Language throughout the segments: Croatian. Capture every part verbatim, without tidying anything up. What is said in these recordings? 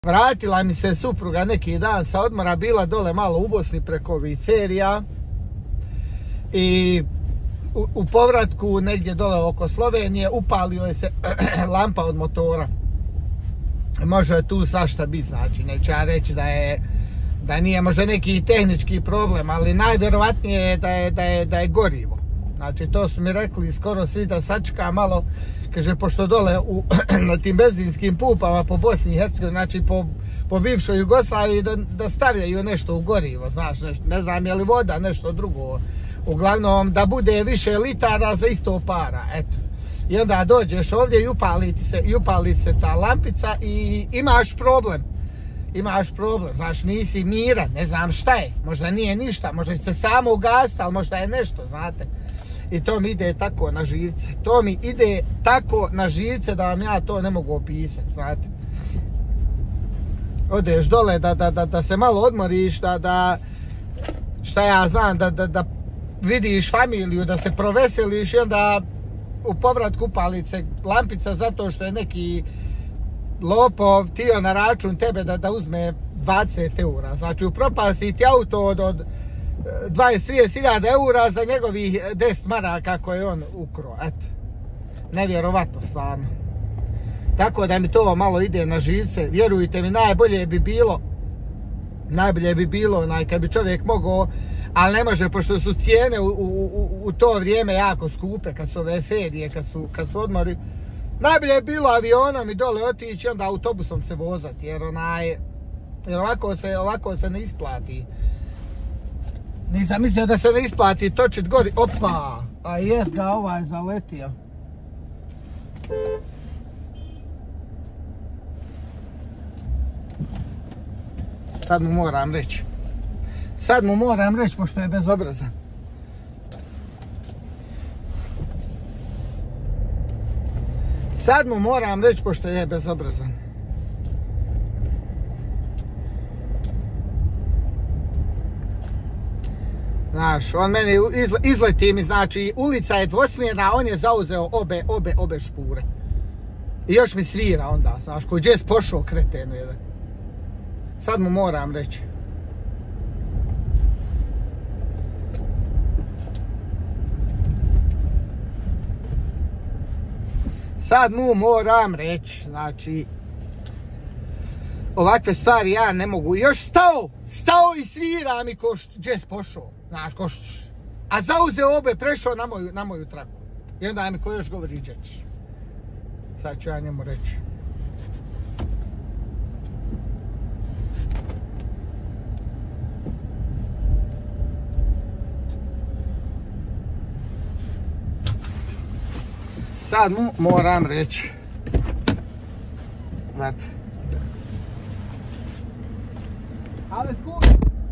Vratila mi se supruga neki dan sa odmora, bila dole malo u Bosni preko ovih ferija i u, u povratku negdje dole oko Slovenije upalio je se lampa od motora. Može tu svašta biti, znači neću ja reći da je da nije možda neki tehnički problem, ali najvjerovatnije je da je, da je, da je gorivo. Znači to su mi rekli skoro svi da sačka malo, kaže, pošto dole u, na tim benzinskim pumpama po Bosni i Hercegovini, znači po, po bivšoj Jugoslaviji, da, da stavljaju nešto u gorivo, znaš, nešto, ne znam je li voda, nešto drugo. Uglavnom da bude više litara za isto para, eto. I onda dođeš ovdje i upaliti se, i upaliti se ta lampica i imaš problem. Imaš problem, znaš, nisi miran, ne znam šta je, možda nije ništa, možda se samo ugasi, ali možda je nešto, znate. I to mi ide tako na živce, to mi ide tako na živce da vam ja to ne mogu opisati, znate. Odeš dole da, da, da, da se malo odmoriš, da, da šta ja znam, da, da, da vidiš familiju, da se proveseliš i onda u povratku upali se lampica zato što je neki lopov tio na račun tebe da, da uzme dvadeset eura. Znači upropasti ti auto od, od dvadeset do trideset hiljada eura za njegovih deset maraka koje on ukro. Eto, nevjerovatno stvarno. Tako da mi to malo ide na živce. Vjerujte mi, najbolje bi bilo, najbolje bi bilo onaj, kad bi čovjek mogao, ali ne može, pošto su cijene u, u, u, u to vrijeme jako skupe, kad su ove ferije, kad su, kad su odmori. Najbolje je bilo avionom i dole otići, onda autobusom se vozati, jer onaj, jer ovako se, ovako se ne isplati. Nisam mislio da se ne isplati točit gori. Opa, a jes ga ovaj zaletio. Sad mu moram reći. Sad mu moram reći, pošto je bezobrazan. Sad mu moram reći, pošto je bezobrazan. Znaš, on meni izleti mi, znači, ulica je dvosmjerna, on je zauzeo obe, obe, obe špure. I još mi svira onda, znaš, koji je pošao kretenu jedan. Sad mu moram reći. Sad mu moram reći, znači, ovakve stvari ja ne mogu. Još stao, stao i svira mi ko što je pošao, znaš, ko što. A zauzeo obe, prešao na moju, na moju traku. I onda mi ko još govori, iđeš. Sad ću ja njemu reći. Sad mu moram reći. Znate. Alles gut.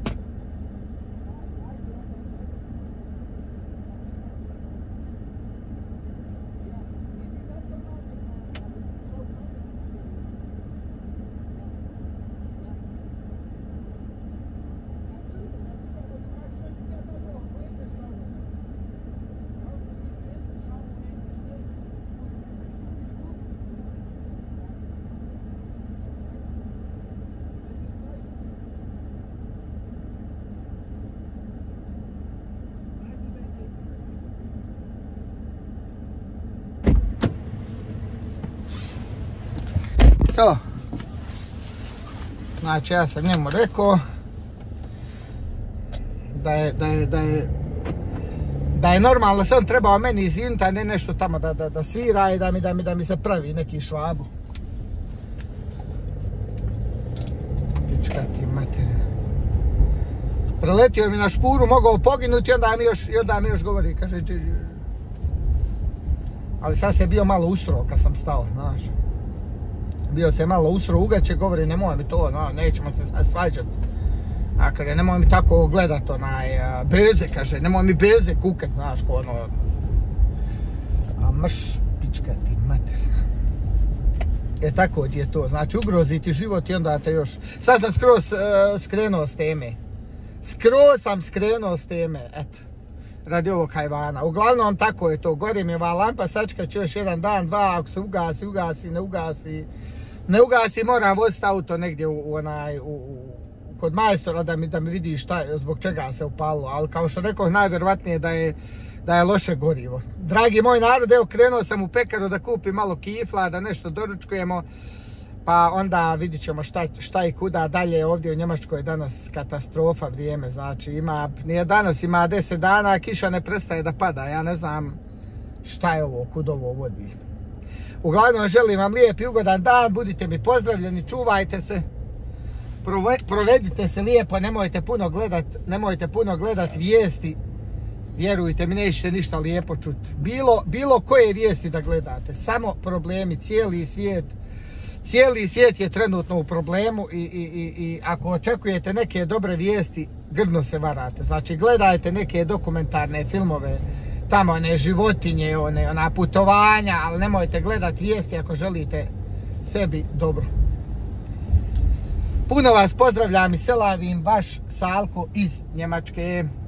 To. Znači ja sam njemu rekao da je, da je, da je, da je normalno da se on trebao meni izvinuti, a ne nešto tamo da, da, da svira i da mi, da, mi, da mi se pravi neki švabu. Pička ti materija. Preletio mi na špuru, mogao poginuti i onda mi još, i onda mi još govori, kaže, ali sad se bio malo usro kad sam stao, znaš. Bio se malo usro ugaće, govori, nemoj mi to, no, nećemo se svađati. A kaže, nemoj mi tako gledat onaj, beze, kaže, nemoj mi beze kukat, znaš, ko ono. A mrš, pička ti mater. E tako ti je to, znači ugroziti život i onda te još. Sad sam skroz uh, skrenuo s teme. Skroz sam skrenuo s teme, eto. Radi ovog hajvana. Uglavnom tako je to, gori mi ova lampa, sačkat ću još jedan dan, dva, ako se ugasi, ugasi, ne ugasi. ne ugasi, moram voziti auto negdje u, u onaj, u, u, kod majstora da mi, da mi vidi šta, zbog čega se upalilo, ali kao što rekao, najvjerovatnije da je, da je loše gorivo. Dragi moj narod, evo krenuo sam u pekaru da kupim malo kifla, da nešto doručkujemo, pa onda vidit ćemo šta, šta i kuda dalje. Ovdje u Njemačkoj je danas katastrofa vrijeme, znači ima, nije danas, ima deset dana, kiša ne prestaje da pada, ja ne znam šta je ovo, kud ovo vodi. Uglavnom želim vam lijep i ugodan dan, budite mi pozdravljeni, čuvajte se, provedite se lijepo, nemojte puno gledat, nemojte puno gledat vijesti, vjerujte mi, nećete ništa lijepo čuti. Bilo, bilo koje vijesti da gledate, samo problemi, cijeli svijet, cijeli svijet je trenutno u problemu i, i, i, i ako očekujete neke dobre vijesti, grdno se varate. Znači gledajte neke dokumentarne filmove, tamo one životinje, one, ona putovanja, ali nemojte gledati vijesti ako želite sebi dobro. Puno vas pozdravljam i selavim, vaš Salko iz Njemačke.